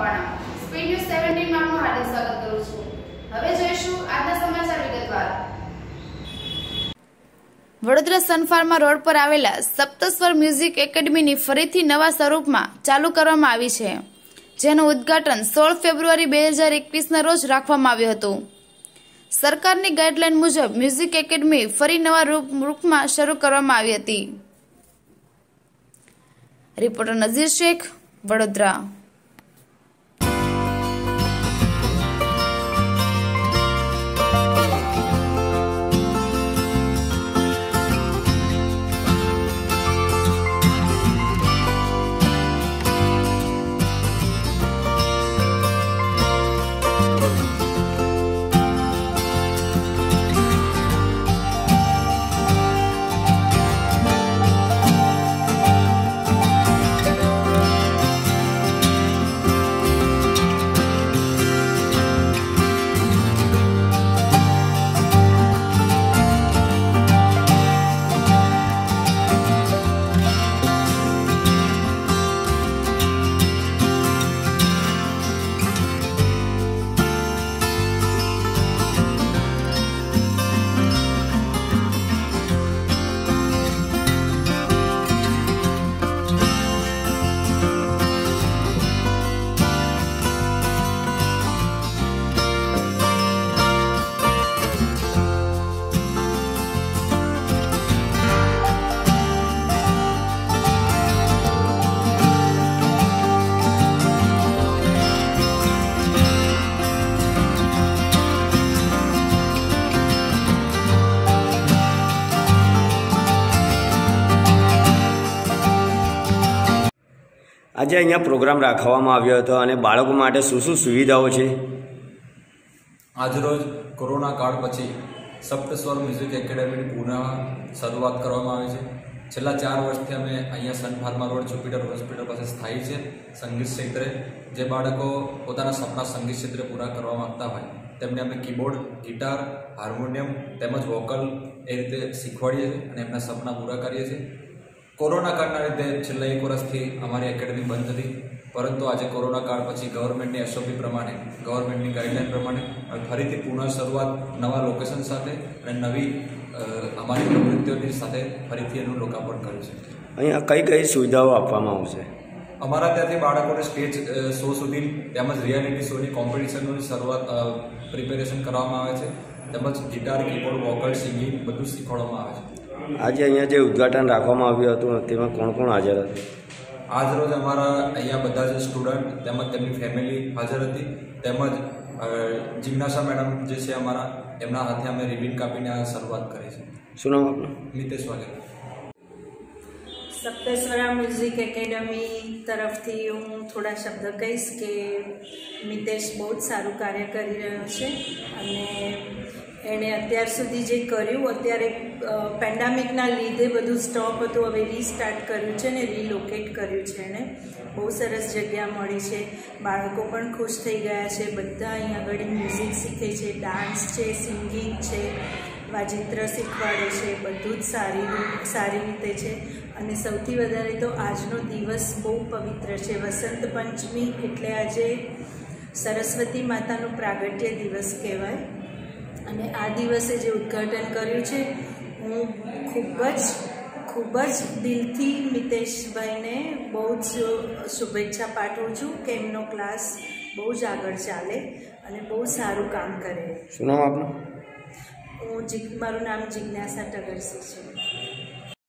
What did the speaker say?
Makwana speed news 17 માં આપનું હાર્દિક સ્વાગત કરું છું। હવે જોઈશું આજના સમાચાર વિગતવાર। વડોદરા સનફાર્મા રોડ પર આવેલા સપ્તસ્વર મ્યુઝિક એકેડમીની ફરીથી નવા સ્વરૂપમાં ચાલુ કરવામાં આવી છે, જેનું ઉદ્ઘાટન 16 ફેબ્રુઆરી 2021ના રોજ રાખવામાં આવ્યું હતું। સરકારની ગાઈડલાઈન મુજબ મ્યુઝિક એકેડમી ફરી નવા રૂપમાં શરૂ કરવામાં આવી હતી। રિપોર્ટર નઝીર શેખ, વડોદરા। આજે અહીંયા પ્રોગ્રામ રાખવામાં આવ્યો હતો અને બાળકો માટે શું શું સુવિધાઓ છે? આજરોજ કોરોના કાળ પછી સપ્તસ્વર મ્યુઝિક એકેડમીની પુનઃ શરૂઆત કરવામાં આવી છે। છેલ્લા 4 વર્ષથી અમે અહીંયા સનફાર્મા રોડ જુપિટર હોસ્પિટલ પાસે સ્થાયી છે સંગીત ક્ષેત્રે। જે બાળકો પોતાના સપના સંગીત ક્ષેત્રે પૂરા કરવા માંગતા હોય તેમને અમે કીબોર્ડ, ગિટાર, હાર્મોનિયમ તેમજ વોકલ એ રીતે શીખવાડીએ છીએ અને એમના સપના પૂરા કરીએ છીએ। કોરોના કાળના લીધે છેલ્લા 1 વર્ષથી અમારી એકેડમી બંધ હતી, પરંતુ આજે કોરોના કાળ પછી ગવર્મેન્ટની એસઓપી પ્રમાણે, ગવર્મેન્ટની ગાઈડલાઈન પ્રમાણે ફરીથી પુનઃ શરૂઆત નવા લોકેશન સાથે અને નવી અમારી પ્રવૃત્તિઓની સાથે ફરીથી એનું લોકાર્પણ કર્યું છે। અહીંયા કઈ કઈ સુવિધાઓ આપવામાં આવશે? અમારા ત્યાંથી બાળકોને સ્ટેજ શો સુધી તેમજ રિયાલિટી શોની કોમ્પિટિશનોની શરૂઆત પ્રિપેરેશન કરવામાં આવે છે, તેમજ ગિટાર, કીબોર્ડ, વોકલ, સિંગિંગ બધું શીખવાડવામાં આવે છે। આજે અહીંયા જે ઉદ્ઘાટન રાખવામાં આવ્યું હતું તેમાં કોણ કોણ હાજર હતું? આજરોજ અમારા અહીંયા બધા જ સ્ટુડન્ટ તેમજ તેમની ફેમિલી હાજર હતી, તેમજ જિજ્ઞાસા મેડમ જે છે અમારા, એમના હાથે અમે રિબિન કાપીને આ શરૂઆત કરી છે। શું નામ આપનું? મિતેશ વાઘેલા। સપ્તસ્વરા મ્યુઝિક એકેડમી તરફથી હું થોડા શબ્દ કહીશ કે મિતેશ બહુ જ સારું કાર્ય કરી રહ્યો છે અને એણે અત્યાર સુધી જે કર્યું, અત્યારે પેન્ડામિકના લીધે બધું સ્ટોપ હતું, હવે રીસ્ટાર્ટ કર્યું છે ને રીલોકેટ કર્યું છે એણે। બહુ સરસ જગ્યા મળી છે, બાળકો પણ ખુશ થઈ ગયા છે। બધા અહીંયા આગળ મ્યુઝિક શીખે છે, ડાન્સ છે, સિંગિંગ છે, વાજિંત્ર શીખવાડે છે, બધું જ સારી રીતે છે। અને સૌથી વધારે તો આજનો દિવસ બહુ પવિત્ર છે, વસંત પંચમી, એટલે આજે સરસ્વતી માતાનું પ્રાગટ્ય દિવસ કહેવાય। અને આ દિવસે જે ઉદ્ઘાટન કર્યું છે, હું ખૂબ જ દિલથી મિતેશભાઈને બહુ જ શુભેચ્છા પાઠવું છું કે એમનો ક્લાસ બહુ જ આગળ ચાલે અને બહુ સારું કામ કરે। શું નામ આપનું? મારું નામ જિજ્ઞાસા ટગરસિંહ છે।